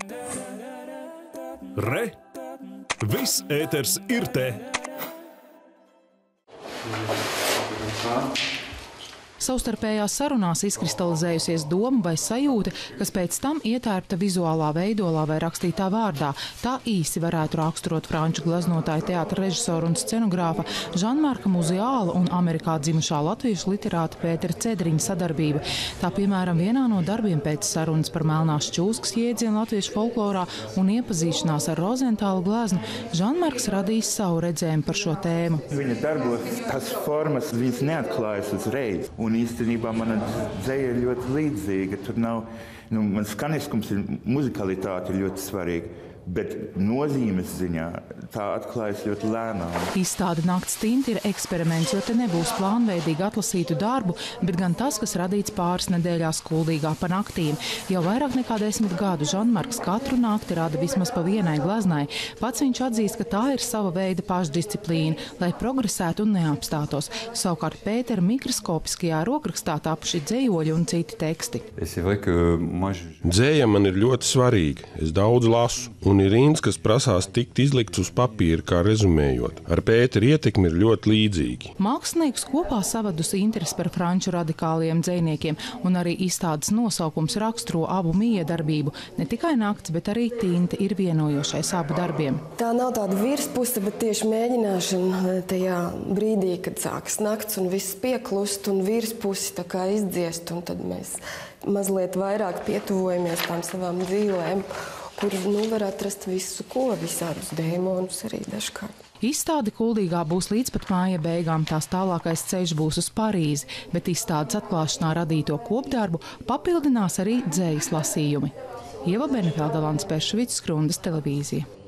Re! Viss ēters ir te! Savstarpējās sarunās izkristalizējusies doma vai sajūta, kas pēc tam ietērpta vizuālā veidolā vai rakstītā vārdā. Tā īsi varētu raksturot franču gleznotāja, teātra režisoru un scenogrāfa Žanmarka Muziāla un Amerikā dzimušā latviešu literāta Pētera Cedriņa sadarbība. Tā, piemēram, vienā no darbiem pēc sarunas par melnās čūskas jēdzienu latviešu folklorā un iepazīšanās ar Rozentāla gleznu, Žanmarks radījis savu redzējumu par šo tēmu. Viņa darbos tās formas, viņas neatklājas uzreiz. Un īstenībā mana dzeja ir ļoti līdzīga. Tur nav, man skaniskums ir, muzikalitāte ir ļoti svarīga. Bet nozīmes ziņā tā atklājas ļoti lēnām. Izstāde Nakts tinti ir eksperiments, jo te nebūs plānveidīgi atlasītu darbu, bet gan tas, kas radīts pāris nedēļās kuldīgā pa naktīm. Jau vairāk nekā 10 gadu Žanmarks katru nakti rada vismaz pa vienai gleznai. Pats viņš atzīst, ka tā ir sava veida pašdisciplīna, lai progresētu un neapstātos. Savukārt Pētera mikroskopiskajā rokrakstā tapuši dzejoļi un citi teksti. Dzēja man ir ļoti svarīga. Es daudz lasu. Un ir rindas, kas prasās tikt izlikts uz papīra, kā rezumējot. Ar Pētera ietekmi ir ļoti līdzīgi. Mākslinieks kopā savadusi interesi par franču radikāliem dzejniekiem, un arī izstādes nosaukums raksturo abu miedarbību. Ne tikai nakts, bet arī tinti ir vienojošais abu darbiem. Tā nav tāda virspuse, bet tieši mēģināšana tajā brīdī, kad sākas nakts un viss pieklust un virspusi tā kā izdziest, un tad mēs mazliet vairāk pietuvojamies tām savām dzīvēm, kur var atrast visu ko, visādus dēmonus arī dažkārt. Izstāde kuldīgā būs līdz pat māja beigām, tās tālākais ceļš būs uz Parīzi, bet izstādes atklāšanā radīto kopdarbu papildinās arī dzejas lasījumi. Ieva Benefelda, Lants Perševics, Skrundas televīzija.